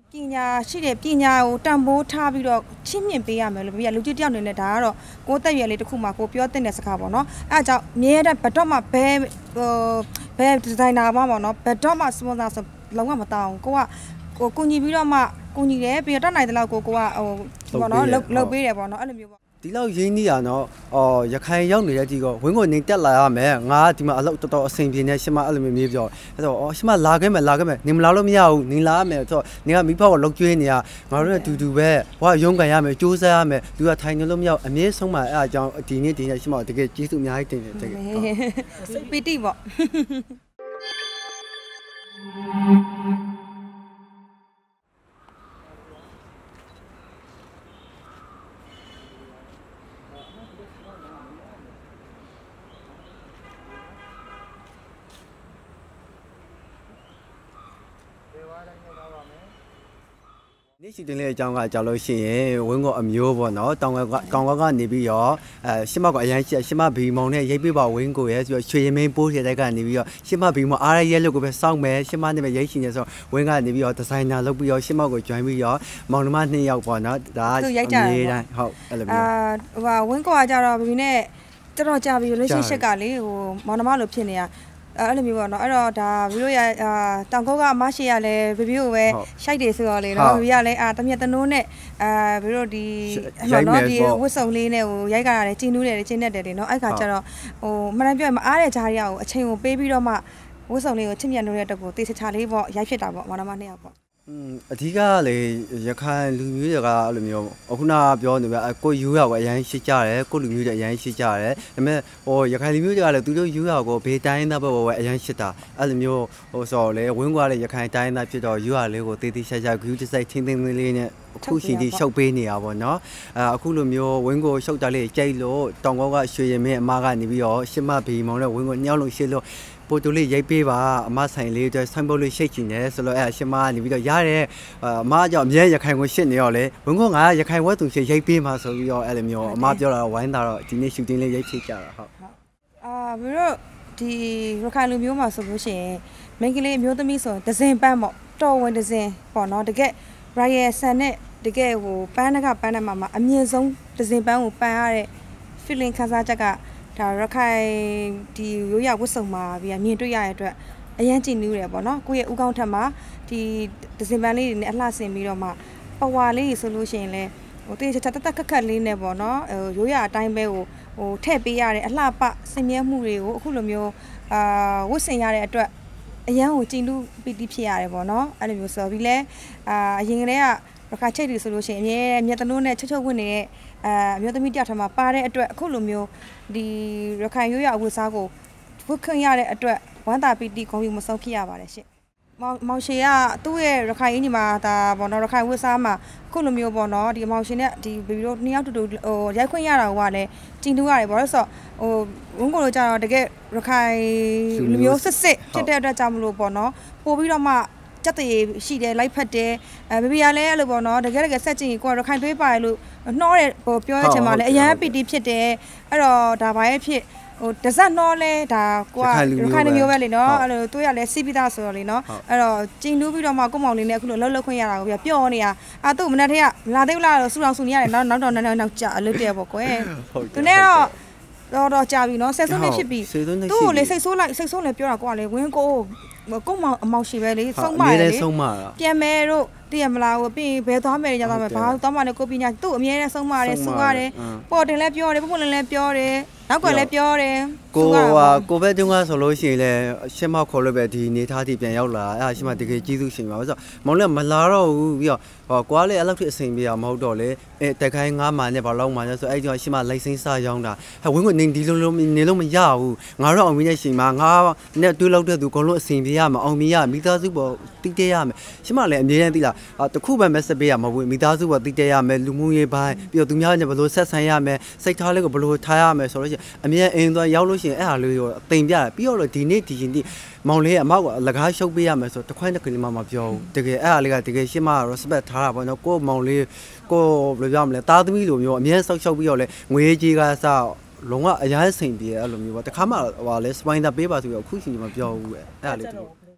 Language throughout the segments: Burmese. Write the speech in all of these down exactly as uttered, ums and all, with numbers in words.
ပညာရှိတဲ့ပညာကိုတန်ဖိုးထားပြီးတော့ချင်းမြင့်ပေးရမယ်လို့ပြလူကြီးတယောက်နေနဲ့ဒါကတော့ကိုယ်တက်ရွယ်လေးတစ်ခုမှကိုပြောတဲ့စကားပေါ့နော်အဲအကြောင်းမြဲတဲ့ဘတ်တော့မှဘဲဟိုဘဲဒီဇိုင်နာမှပေါ့နော်ဘတ်တော့မှစပွန်ဆာဆိုလုံးဝမတောင်းကိုကကိုကူညီပြီးတော့မှကူညီတယ်ပြီးတော့တက်နိုင်တဲ့လောက်ကိုကိုကဟိုပေါ့နော်လုတ်ပေးတယ်ပေါ့နော်အဲ့လိုမျိုးပေါ့ဒီလောက်ရင်းနှီးရနော်အော်ရခိုင်ရောက်နေတဲ့ဒီကဝင်းကိုနေတက်လာရမယ်ငါဒီမှာအလုပ်တော်တော်အဆင်ပြေနေရှမအဲ့လိုမျိုးမျိုးပြောအဲ့တော့အော်ရှမလာခဲ့မယ်လာခဲ့မယ်နေမလာလို့မရဘူးနေလာရမယ်ဆိုတော့နေကမိဘကလောက်ကျွေးနေရငါတို့နဲ့အတူတူပဲဟောရုံးကန်ရမယ်စူးစမ်းရမယ်သူကထိုင်နေလို့မရအမြဲဆုံးမှအဲ့အကြောင်းဒီနေ့ဒီနေ့ရှမတကယ်ကျေးဇူးအများကြီးတင်တယ်တကယ်ပီတိပေါ့နေ့ရှိတင်လေးအကြောင်းကကြောက်လို့ရှိရင်ဝင်းကအမျိုးပေါ့နော်တောင်ကကောင်ကကနေပြီးတော့အဲရှမကအရန်ရှမဘီမောင်နဲ့ရိပ်ပြပါဝင်းကိုရဲ့ဆိုတော့ရွှေရမင်းပိုးတဲ့ကနေပြီးတော့ရှမဘီမောင်အားရရဲလို့ကိုပဲစောင့်မယ်ရှမနဲ့ပဲရိပ်ရှင်နေဆိုဝင်းကနေပြီးတော့ဒီဇိုင်နာလုပ်ပြီးတော့ရှမကို join ပြီးတော့မောင်နှမနှစ်ယောက်ပေါ့နော်ဒါအရေးတိုင်းဟုတ်အဲ့လိုမျိုးအာဟိုဝင်းကကြတော့ဘီနဲ့တော်တော်ကြာပြီ relationship ကလေဟိုမောင်နှမလိုဖြစ်နေတာအဲ့လိုမျိုးပေါ့နော်အဲ့တော့ဒါဗီဒီယိုရတောင်ကုတ်ကအမရှိရလဲဗီဒီယိုပဲရှိုက်တယ်ဆိုတော့လေနော်ဗီဒီယိုရလဲအာတမြက်တနိုးနဲ့အာဗီဒီယိုဒီအဲ့တော့ဒီဝတ်စုံလေးနဲ့ဟိုရိုက်ကြရတယ်ကျင်းနူးတယ်ကျင်းနေတယ်လေနော်အဲ့ခါကျတော့ဟိုမနက်ပြောမအားတဲ့ဂျားရအောင်အချိန်ကိုပေးပြီးတော့မှဝတ်စုံလေးကိုချစ်မြတ်နိုးတဲ့တက်ကိုတေးချချလေးပေါ့ရိုက်ဖြစ်တာပေါ့မောင်နှမနှစ်ယောက်ပေါ့อืมအဓိကလေရခိုင်လူမျိုးတွေကအဲ့လိုမျိုးအခုနပြောနေပြကိုယူရောက်အရင်ရှိကြတယ်ကိုလူမျိုးတွေအရင်ရှိကြတယ်ဒါပေမဲ့ဟိုရခိုင်လူမျိုးတွေကလည်းသူတို့ယူရောက်ကိုဘေးတိုင်းသားဘက်ပဲအရင်ရှိတာအဲ့လိုမျိုးဟိုဆိုတော့လေဝင်းကွာလေရခိုင်တိုင်းသားဖြစ်တော့ယူရလေးကိုတေးသေးချာချာဂူးတစ်စိုက်ထင်းထင်းလေးလေးနဲ့အခုရှင်ဒီရှုပ်ပေးနေရပါတော့အဲအခုလိုမျိုးဝင်းကိုရှုပ်တာလေးကြိုက်လို့တောင်ကောကရွှေရင်မင်းအမကနေပြီးတော့ရှမဘီမောင်နဲ့ဝင်းကိုညှောက်လို့ရှစ်လို့ပို့တူလေးရိုက်ပေးပါအမဆိုင်လေးအတွက်ဆိုင်းပုတ်လေးရှိတ်ချင်တယ်ဆိုတော့အဲရှမကနေပြီးတော့ရတဲ့အမကြောင့်အမြဲရခိုင်ကိုရှစ်နေရောလေဝင်းကငါရခိုင်ဝတ်သူရှိရိုက်ပေးမှာဆိုပြီးတော့အဲ့လိုမျိုးအမပြောတာဝိုင်းတာတော့ဒီနေ့ရှူတင်လေးရိုက်ဖြစ်ကြတာဟုတ်အာဘီတို့ဒီရခိုင်လူမျိုးမှာဆိုလို့ရှိရင်မင်းကလေးမျိုးသမီးဆိုဒဇင်ပန်းပေါ့တော်ဝင်ဒဇင်ပေါ့နော်တကယ် Royal Sun နဲ့တကယ်ဟိုပန်းတကပန်းတမှာမှာအမြင့်ဆုံးဒဇင်ပန်းကိုပန်းရတဲ့ feeling ခန်းစားချက်ကဒါရခိုင်ဒီရိုးရဝတ်စုံမှာပြီးမြင်တွေ့ရတဲ့အတွက်အရန်ကြည်နူးတယ်ပေါ့နော်ကိုယ့်ရဲ့ဥကောင်းထက်မှာဒီဒဇင်ပန်းလေးတွေနဲ့အလှဆင်ပြီးတော့မှပဝါလေးဆိုလို့ရှိရင်လဲဟိုတေးချာတက်တက်ခက်ခက်လေးနဲ့ပေါ့နော်ဟိုရိုးရအတိုင်းပဲဟိုဟိုထည့်ပေးရတဲ့အလှပစင်မြဲမှုတွေကိုအခုလိုမျိုးအာဝတ်ဆင်ရတဲ့အတွက်အရန်ကိုကြည်နူးပီတိဖြစ်ရတယ်ပေါ့နော်အဲ့လိုမျိုးဆိုပြီးလဲအာအရင်ကတည်းကရခိုင်ချိတ်တွေဆိုလို့ရှိရင်အမြဲမြတ်တနိုးနဲ့ချွတ်ချွတ်ဝင်နေတဲ့အဲအမျိုးသမီးတယောက်ထပ်မှာပါတဲ့အတွက်အခုလိုမျိုးဒီရခိုင်ရိုးရအဝတ်စားကိုဝတ်ခွင့်ရတဲ့အတွက်ဝမ်းသာပီတိဂုဏ်ယူမဆုံးဖြစ်ရပါတယ်ရှင့်မောင်မောင်ရှင်ကသူ့ရဲ့ရခိုင်အင်းကြီးမှာဒါပေါ့နော်ရခိုင်ဝတ်စားမှာအခုလိုမျိုးပေါ့နော်ဒီမောင်ရှင်နဲ့ဒီဗီဒီယိုနှစ်ယောက်တူတူဟိုရိုက်ခွင့်ရတာကလည်းကြည်နူးရတယ်ပေါ့လို့ဆိုဟိုဝင်းကိုလိုကြတော့တကယ်ရခိုင်လူမျိုးစစ်စစ်ဖြစ်တဲ့အတွက်ကြောင့်မလို့ပေါ့နော်ပို့ပြီးတော့မှစက်တရေရှိတယ်လိုက်ဖက်တယ်အဲဘေဘီကလည်းအဲ့လိုပေါ့နော်တကယ်တကယ်ဆက်ကြည့်ရင်ကိုကရခိုင်သွေးပါတယ်လို့နှောတဲ့ဟိုပြောရချင်ပါလေအရန်ပီတီဖြစ်တယ်အဲ့တော့ဒါဘာရဲ့ဖြစ်ဟိုတစက်နှောလဲဒါကိုကရခိုင်မျိုးပဲလေနော်အဲ့လိုသွေးရလဲစီးပြီးသားဆိုတော့လေနော်အဲ့တော့ကျင်းနူးပြီးတော့မှကိုမောင်လေးနဲ့အခုလိုလှုပ်လှုပ်ခွင့်ရတာကိုပြပျော်နေတာအာသူ့မနက်တည်းကလာသေးလားတော့စူအောင်စူနေရတယ်နောက်နောက်တော့နောက်နောက်ကြအလွတ်တဲ့ပေါ့ကွယ်သူနဲ့တော့တော့တော့ကြာပြီနော်ဆယ်စုနှစ်ဖြစ်ပြီသူ့ကိုလေစိတ်ဆိုးလိုက်စိတ်ဆိုးလဲပြောတာကိုကလေဝင်းကိုကိုမောင်အမောင်ရှိပဲလေဆုံးမလေပြန်မဲတို့တည်ရမလားဟိုပြီးဘယ်သွားမယ်ကြသွားမယ်ဘာသွားမှလည်းကိုပညာသူ့အမြဲတမ်းဆုံးမတယ်စူရတယ်ပေါ်တင်လဲပြောတယ်ပုံပုံလည်းပြောတယ်နောက်ကလည်းပြောတယ်ကိုဟာကိုပဲတုန်းကဆိုလို့ရှိရင်လည်းရှင်းမခေါ်လို့ပဲဒီနေသားတီပြန်ရောက်လာအဲ့ဒါရှင်းမတကယ်ကျေးဇူးရှင်ပါဆိုမောင်လည်းမလာတော့ဘူးပြီးတော့ဟောကွာလေအဲ့လောက်ထိအစိမ်ပြရမဟုတ်တော့လေအဲတက်ခိုင်းငါးမှနဲ့ဘာလောက်မှလဲဆိုအဲ့ကြောင့်ရှင်းမလိုက်စင်းစားရောင်းတာဟဲ့ဝင်းကိုနေဒီလုံးလုံးနေလို့မရဘူးငါတို့အောင်မင်းနဲ့ရှင်မငါနဲ့တွေးလောက်တဲ့သူအကုန်လုံးအစိမ်ပြရမအောင်မရမိသားစုပေါ်တိတဲရမယ်ရှင်းမလည်းအမြဲတမ်းသိလားတခုပဲ message ပေးရမဟုတ်ဘူးမိသားစုပေါ်တိတဲရမယ်လူမှုရေးပိုင်းပြီးတော့သူများနဲ့ဘယ်လိုဆက်ဆံရမယ်စိတ်ထားလေးကိုဘယ်လိုထားရမယ်ဆိုလို့ရှိရင်အမြဲအင်းသွားရောက်လို့ရှိရင်အဲ့ဟာလေးကိုအသိပြတယ်ပြီးတော့ဒီနေ့ဒီရင်ဒီမောင်လေးအမောက်ကအလကားရှုပ်ပေးရမယ်ဆိုတခွန်းတစ်ခါမှမပြောဘူးတကယ်အဲ့ဟာလေးကတကယ်ရှင်းမ respect ထားတာပေါ့နော်ကိုမောင်လေးကိုဘယ်လိုပြောမလဲတာသမီးလိုမျိုးအမြဲဆောက်ရှောက်ပြီးတော့လဲငွေကြီးကစလုံးဝအရားစိန်ပြေအဲ့လိုမျိုးပေါ့တခါမှဟိုလေစပိုင်သာပေးပါဆိုပြီးအခုချိန်မှမပြောဘူးအဲ့အဲ့လေးတူ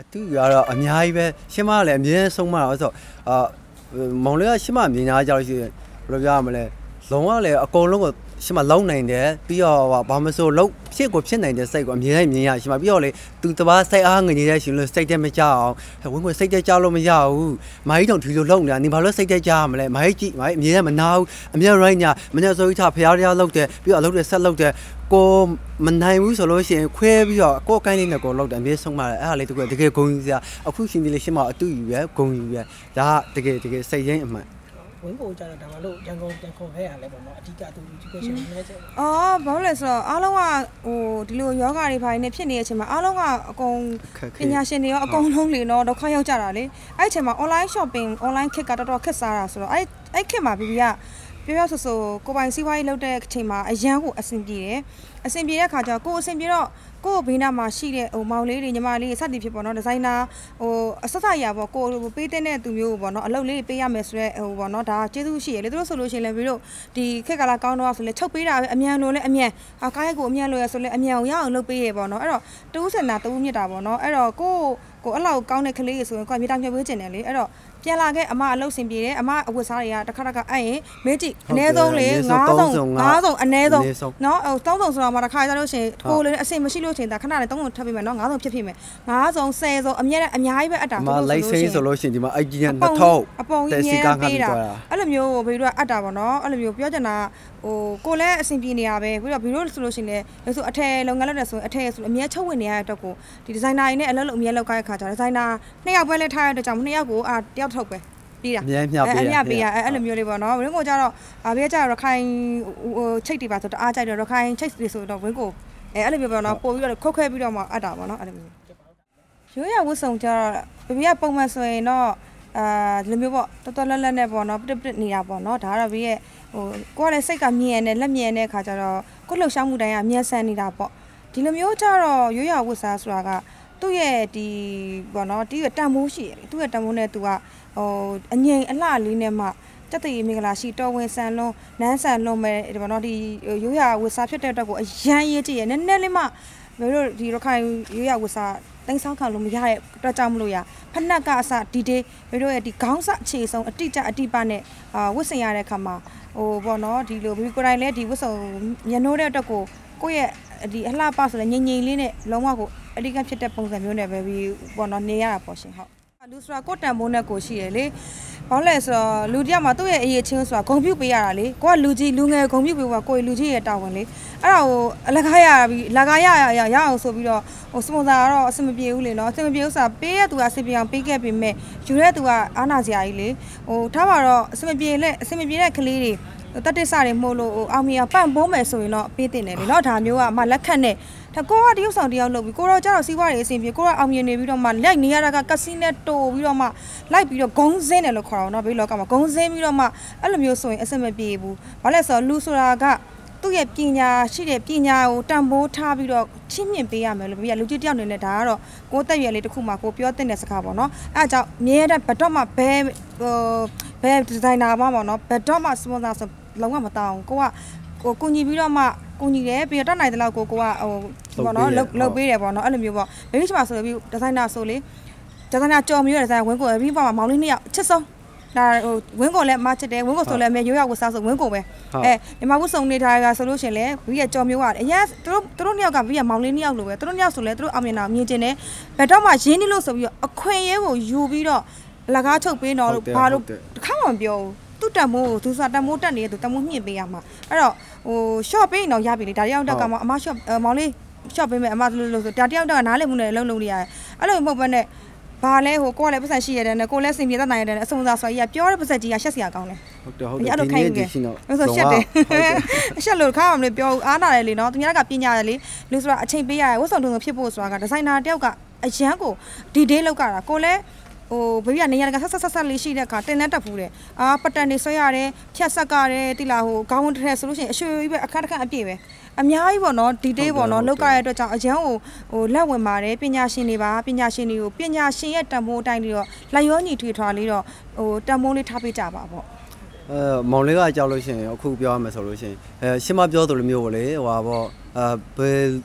တူရတော့အများကြီးပဲရှင်းမလည်းအမြဲဆုံးမတော့ဆိုအာမောင်လေးကရှင်းမမြင်သားကြလို့ရှိရင်ဘယ်လိုပြောရမလဲလုံးဝလည်းအကုန်လုံးကိုရှင်းမလုံးနိုင်တယ်ပြီးတော့ဘာမဆိုလုံးဖြစ်ကိုဖြစ်နိုင်တဲ့စိတ်ကိုအမြဲတမ်းမြင်ရရှင်းမပြီးတော့လေသူတပားစိတ်အားငြိနေတဲ့ရှင်လို့စိတ်တက်မကြအောင်ဝင်းကိုစိတ်တက်ကြလို့မရဘူးမိုင်းတုံဒီလိုလုံးနေတာနေဘာလို့စိတ်တက်ကြရမလဲမိုင်းကြည့်မိုင်းအမြဲတမ်းမနာဘူးအမြဲ right ညာမနေ့ဆိုပြီးထားဖျားတရားလောက်တယ်ပြီးတော့အလုပ်တွေဆက်လုပ်တယ်ကိုမနိုင်ဘူးဆိုလို့ရှိရင်ခွဲပြီးတော့ကိုယ်ကိုင်းလေးနဲ့ကိုလောက်တယ်အမြဲဆုံးပါတယ်အဲ့ဒါလေးတကယ်တကယ်ဂုဏ်ယူစရာအခုရှင်ဒီလေးရှင်းမအတူယူရဂုဏ်ယူရဒါကတကယ်တကယ်စိတ်ရင်းအမှန်ဝင်းကိုကြတော့ဒါမှလို့ရန်ကုန်ပြန်ခေါ်ခဲ့ရလဲပေါ့နော်အဓိကသူ education နဲ့ကျအော်ဘာလို့လဲဆိုတော့အားလုံးကဟိုဒီလိုယောဂတွေဖိုင်းနေဖြစ်နေတဲ့အချိန်မှာအားလုံးကအကုန်ပညာရှင်တွေရောအကုန်လုံးလေနော်ဒုက္ခရောက်ကြတာလေအဲ့အချိန်မှာ online shopping online ခက်ကတော်တော်ခက်စားတာဆိုတော့အဲ့အဲ့ခက်မှာဘီဘီကပြောပြောဆိုဆိုကိုပိုင်စီးပွားရေးလုပ်တဲ့အချိန်မှာအရန်ကိုအဆင်ပြေတယ်အဆင်ပြေတဲ့ခါကျတော့ကိုအဆင်ပြေတော့ကိုဘေးနားမှာရှိတဲ့ဟိုမောင်လေးတွေညီမလေးစသည်ဖြစ်ပေါ့နော်ဒီဇိုင်နာဟိုအဆက်ဆက်ရပေါ့ကိုပေးတဲ့သူမျိုးပေါ့နော်အလုပ်လေးပေးရမယ်ဆိုတော့ဟိုပေါ့နော်ဒါကျေးဇူးရှိရလေသူတို့ဆိုလို့ရှိရင်လည်းပြီးတော့ဒီခက်ကလာကောင်းတော့ဆိုလဲချုပ်ပေးတာပဲအမြန်လို့လဲအမြန်ဟာကားရိုက်ကိုအမြန်လို့ရဆိုလဲအမြန်အောင်ရအောင်လုပ်ပေးရပေါ့နော်အဲ့တော့တူးစင်တာတူးမြစ်တာပေါ့နော်အဲ့တော့ကိုကိုအဲ့လောက်ကောင်းတဲ့ကလေးတွေဆိုရင်ကိုမြေတောင်မြှပ်ပေးခြင်းတယ်လေအဲ့တော့ပြန်လာခဲ့အမအလုပ်ဆင်ပြေတယ်အမအဝတ်စားတွေကတစ်ခါတစ်ခါအဲ့ရင်မေးကြည့်အနည်းဆုံးလေငါးဆုံးငါးဆုံးအနည်းဆုံးနော်ဟိုသုံးဆုံးဆိုတော့မှတစ်ခါကျလို့ရှိရင်ကိုလည်းအဆင်မရှိလို့ရှိရင်ဒါခဏလေးသုံးဆုံးထပ်ပေးမယ်နော်ငါးဆုံးဖြစ်ဖြစ်မယ်ငါးဆုံးဆယ်ဆုံးအမြဲတမ်းအများကြီးပဲအပ်တာမလိုက်စိဆိုလို့ရှိရင်ဒီမှာအိုက်ကြီးနဲ့နှစ်ထောက်အပေါ်ကြီးညံပေးတာအဲ့လိုမျိုးဘီတို့ကအပ်တာပေါ့နော်အဲ့လိုမျိုးပြောချင်တာဟိုကိုလည်းအဆင်ပြေနေရပဲပြီးတော့ဘီတို့ဆိုလို့ရှိရင်လည်းလို့ဆိုအထည်လုပ်ငန်းလုပ်တယ်ဆိုရင်အထည်ဆိုအမြဲချုပ်ဝင်နေရတဲ့အတွက်ကိုဒီဒီဇိုင်နာတွေနဲ့အလုပ်လုပ်အမြဲလုပ်ခိုင်းတဲ့ခါကျတော့ဒီဇိုင်နာနှစ်ယောက်ပဲလဲထားရတဲ့ကြောင့်နှစ်ယောက်ကိုအာတယောက်ထုတ်ပဲပြီးတာအမြဲမျှပေးအမြဲပေးရအဲ့လိုမျိုးလေးပေါ့နော်ဝင်းကိုကြတော့အာဘေးကကြတော့ရခိုင်ဟိုချိတ်တွေပါဆိုတအားကြိုက်တယ်ရခိုင်ချိတ်တွေဆိုတော့ဝင်းကိုအဲအဲ့လိုမျိုးပေါ့နော်ပို့ပြီးတော့ခုတ်ခွဲပြီးတော့မှအပ်တာပေါ့နော်အဲ့လိုမျိုးရိုးရဝတ်ဆောင်ကြတော့ဘေဘီကပုံမှန်ဆိုရင်တော့အာဒီလိုမျိုးပေါ့တော်တော်လက်လက်နဲ့ပေါ့နော်ပြစ်ပြစ်နေတာပေါ့နော်ဒါကတော့ဘေးရဲ့ဟိုကိုကလည်းစိတ်ကမြင်နေလက်မြင်တဲ့ခါကျတော့ကိုလှုပ်ရှားမှုတိုင်းကအမြဲဆန်နေတာပေါ့ဒီလိုမျိုးကြတော့ရိုးရဝတ်စားဆိုတာကသူ့ရဲ့ဒီပေါ့နော်ဒီတန်မိုးရှိတယ်သူ့ရဲ့တန်မိုးနဲ့သူကဟိုအငိမ်အလှလေးနဲ့မှတက်တည်မင်္ဂလာရှိတော်ဝင်ဆန်လုံးနန်းဆန်လုံးမဲ့ဒီပေါ့နော်ဒီရိုးရဝတ်စားဖြစ်တဲ့အတွက်ကိုအရန်ရေးကြည့်ရနည်းနည်းလေးမှမတို့ဒီရခိုင်ရိုးရဝတ်စားတိုင်းဆောင်ခံလို့မရတဲ့အတွက်ကြောင့်မလို့ရဖက်နှက်ကအစဒီဒေးမတို့ရဲ့ဒီခေါင်းစအခြေဆုံးအတိကျအတိပနဲ့အာဝတ်ဆင်ရတဲ့ခါမှာဟိုပေါ့နော်ဒီလိုဘီကိုယ်တိုင်လည်းဒီဝတ်စုံညနိုးတဲ့အတွက်ကိုကိုယ့်ရဲ့ဒီအလှပဆိုတဲ့ငြိမ်ငြိမ်လေးနဲ့လုံးဝကိုအဓိကဖြစ်တဲ့ပုံစံမျိုးနဲ့ပဲပြီးပေါ့နော်နေရတာပေါ့ရှင်ဟုတ်လူဆိုတာကိုတန်မိုးနဲ့ကိုရှိရလေဘာလဲဆိုတော့လူတယောက်မှာသူ့ရဲ့အရေးချင်းဆိုတာဂုံပြုတ်ပေးရတာလေကိုကလူကြီးလူငယ်ဂုံပြုတ်ပေးဖို့ကိုလူကြီးရဲ့တာဝန်လေအဲ့ဒါကိုအလကားရပြီးလကားရရရရအောင်ဆိုပြီးတော့ဟိုစပွန်ဆာကတော့အဆင်မပြေဘူးလေနော်အဆင်မပြေဘူးဆိုတာပေးရသူကအဆင်ပြေအောင်ပေးခဲ့ပေမဲ့ယူတဲ့သူကအားနာစရာကြီးလေဟိုထားပါတော့အဆင်မပြေလက်အဆင်မပြေတဲ့ကလေးတွေတတ်တဆတွေမှုလို့အောင်မီပန့်ပိုးမယ်ဆိုရင်တော့ပေးတင်တယ်လေနော်ဒါမျိုးကမှလက်ခတ်နဲ့ဒါကိုကတရုပ်ဆောင်တယောက်လုပ်ပြီးကိုတော့ကျတော့စီးပွားရေးအဆင်ပြေကိုတော့အောင်မြင်နေပြီးတော့မှလိုက်နေရတာကကစီနဲ့တိုးပြီးတော့မှလိုက်ပြီးတော့ဂုံးစင်းတယ်လို့ခေါ်တော့နော်ဘေးလောကမှာဂုံးစင်းပြီးတော့မှအဲ့လိုမျိုးဆိုရင်အဆင်မပြေဘူးဘာလဲဆိုတော့လူဆိုတာကသူ့ရဲ့ပညာရှိတဲ့ပညာကိုတန်ဖိုးထားပြီးတော့ချင်းမြင့်ပေးရမယ်လို့ပြရလူကြီးတယောက်နေနဲ့ဒါကတော့ကိုတက်ရွယ်လေးတစ်ခုမှကိုပြောတဲ့စကားပေါ့နော်အဲအကြောင်းမြဲတဲ့ဘတ်တော့မှဘဲဟိုဘဲဒီဇိုင်နာမှပေါ့နော်ဘတ်တော့မှစပွန်ဆာဆိုလုံးဝမတောင်းကိုကကိုကိုညီပြီးတော့မှကိုညီတယ်ပြီးတော့တတ်နိုင်တဲ့လောက်ကိုကိုကဟိုပေါ့နော်လုတ်လုတ်ပေးတယ်ပေါ့နော်အဲ့လိုမျိုးပေါ့ဘေဘီချမှာဆိုပြီးဒီဇိုင်နာဆိုလေဒီဇိုင်နာကြော်မျိုးဒီဇိုင်ဝင်းကိုပြီးပါမှာမောင်လေးနှစ်ယောက်ချစ်ဆုံးဒါဟိုဝင်းကိုလည်းမချစ်တယ်ဝင်းကိုဆိုလည်းအမေရိုးရဝတ်စားဆိုဝင်းကိုပဲအဲညီမဝတ်စုံနေတာကဆိုလို့ရှင်လေဘီရဲ့ကြော်မျိုးကအရင်သူတို့သူတို့နှစ်ယောက်ကဘီရဲ့မောင်လေးနှစ်ယောက်လိုပဲသူတို့နှစ်ယောက်ဆိုလည်းသူတို့အောင်မြင်တာမြင်ကျင်တယ်ဘယ်တော့မှရင်းနှီးလို့ဆိုပြီးတော့အခွင့်အရေးကိုယူပြီးတော့လကားချုပ်ပေးတော့လို့ဘာလို့တစ်ခါမှမပြောဘူးသူ့တမိုးသူဆိုတာတမိုးတက်နေသူတမိုးမြင့်ပေးရမှာအဲ့တော့ဟို short ပေးရင်တော့ရပြီလေဒါတယောက်တက်ကမှအမ short မောင်လေး short ပေးမယ်အမလို့လို့ဆိုဒါတယောက်တက်ကနားလည်မှုနဲ့လုံးလုံးလေးရတယ်အဲ့လိုမဟုတ်ဘဲနဲ့ဘာလဲဟိုကိုကလည်းပတ်စံရှိရတယ်နဲ့ကိုလည်းစင်ပြေတတ်နိုင်ရတယ်အစုံစားဆိုကြီးကပြောတဲ့ပတ်စံကြီးကရှက်စရာကောင်းတယ်ဟုတ်တယ်ဟုတ်တယ်ဒီနေ့ဒီရှင်တော့ဆိုရှက်တယ်ရှက်လို့ခါမှမလို့ပြောအားနာတယ်လေနော်သူများကပညာတယ်လေလူဆိုတာအချိန်ပေးရတယ်ဝတ်ဆောင်တုံဖြစ်ဖို့ဆိုတာကဒီဇိုင်နာတယောက်ကအရန်ကိုဒီဒေးလောက်ကြတာကိုလည်းဟိုဘေဘီကနေရကဆက်ဆက်ဆက်လေးရှိတဲ့အခါတင်တန်းတက်ဖူးတယ်အာပတန်နေဆွဲရတယ်ဖြတ်ဆက်ကရတယ်တိလာဟိုခေါင်းထဲဆိုလို့ရှိရင်အရွှေကြီးပဲအခက်တခက်အပြည့်ပဲအများကြီးပေါ့နော်ဒီတေးပေါ့နော်လောက်ကြရတဲ့အတွက်ကြောင့်အရန်ကိုဟိုလက်ဝင်ပါတယ်ပညာရှင်တွေပါပညာရှင်တွေကိုပညာရှင်ရဲ့တန်ဖိုးအတိုင်းပြီးတော့လက်ရောညီထွေထွာလေးတော့ဟိုတန်ဖိုးလေးထားပေးကြပါပေါ့အဲမောင်လေးကကြောက်လို့ရှိရင်အခုပြောရမယ်ဆိုလို့ရှိရင်အဲရှင်းမပြောသလိုမျိုးပေါ့လေဟိုပါပေါ့အဲဘယ်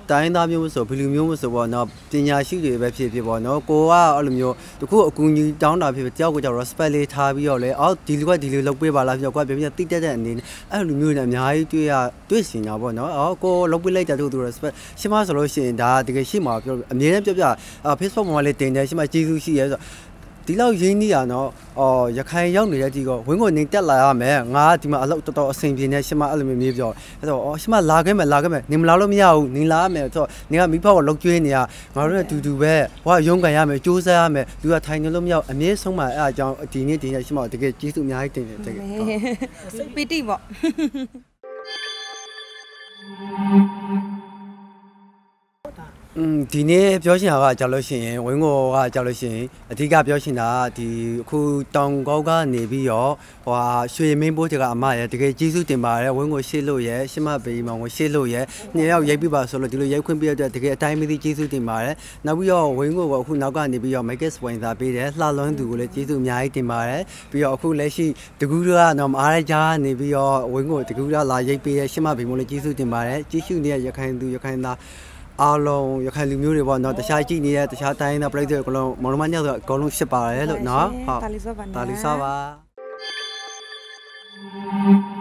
တိုင်းသားမျိုးဆိုဘယ်လိုမျိုးဆိုပေါ့နော်ပညာရှိတွေပဲဖြစ်ဖြစ်ပေါ့နော်ကိုကအဲ့လိုမျိုးတခုအကူအညီတောင်းတာဖြစ်ဖြစ်တယောက်ကိုကြောက် respect လေးထားပြီးတော့လေအော်ဒီလူကဒီလူလုပ်ပေးပါလားပြောကွာပြန်ပြန်တိတက်တဲ့အနေနဲ့အဲ့လိုမျိုးနဲ့အများကြီးတွေ့ရတွေ့စင်တာပေါ့နော်အော်ကိုလုပ်ပေးလိုက်တဲ့သူ respect ရှင်းမဆိုလို့ရှိရင်ဒါတကယ်ရှိမှာပြောအမြဲတမ်းပြောပြ Facebook ပေါ်မှာလေးတင်တယ်ရှင်းမကျေးဇူးရှိရဲဆိုဒီလောက်ရင်းနှီးရနော်အော်ရခိုင်ရောက်နေတဲ့ဒီကဝင်းကိုနေတက်လာရမယ်ငါဒီမှာအလုပ်တော်တော်အဆင်ပြေနေရှင်းမအဲ့လိုမျိုးမျိုးပြောအဲ့တော့အော်ရှင်းမလာခဲ့မယ်လာခဲ့မယ်နေမလာလို့မရဘူးနေလာရမယ်ဆိုတော့နေကမိဖကလောက်ကျွေးနေရငါတို့နဲ့တူတူပဲဟောရုံးကန်ရမယ်စူးစမ်းရမယ်သူကထိုင်နေလို့မရအမြဲဆုံးမှာအဲ့အကြောင်းဒီနေ့ဒီနေ့ရှင်းမတကယ်ကျေးဇူးအများကြီးတင်တယ်တကယ်ပီတိပေါ့อืมဒီနေ့ပြောချင်တာကကြောက်လို့ရှိရင်ဝင်းကိုကကြောက်လို့ရှိရင်အဓိကပြောချင်တာဒီအခုတောင်ကောက်ကနေပြီးတော့ဟိုဟာရွှေမင်းပိုးတကအမရဲ့တကယ်ကျေးဇူးတင်ပါတယ်ဝင်းကိုရှေ့လို့ရဲ့ရှင်းမပေးမောင်ကိုရှေ့လို့ရဲ့နှစ်ယောက်ရိုက်ပြပါဆိုလို့ဒီလိုရိုက်ခွင့်ပြရတဲ့တကယ်အတိုင်းမသိကျေးဇူးတင်ပါတယ်နောက်ပြီးတော့ဝင်းကိုကအခုနောက်ကနေပြီးတော့ make it sponsor စာပေးတယ်လှလွန်းသူကိုလည်းကျေးဇူးအများကြီးတင်ပါတယ်ပြီးတော့အခုလက်ရှိတကူကတော့မအားရကြနေပြီးတော့ဝင်းကိုတကူကလာရိုက်ပေးရဲ့ရှင်းမပေးမောင်လည်းကျေးဇူးတင်ပါတယ်ကျေးဇူးနေတဲ့ရခိုင်သူရခိုင်သားအားလုံးရခိုင်လူမျိုးတွေပေါ့နော်တခြားကြည့်နေတဲ့တခြားတိုင်းသားပြည်သူတွေအကုန်လုံးမောင်နှမညောက်ဆိုအကုန်လုံးရှစ်ပါတယ်လို့နော်ဟုတ်တာလီစောပါတာလီစောပါ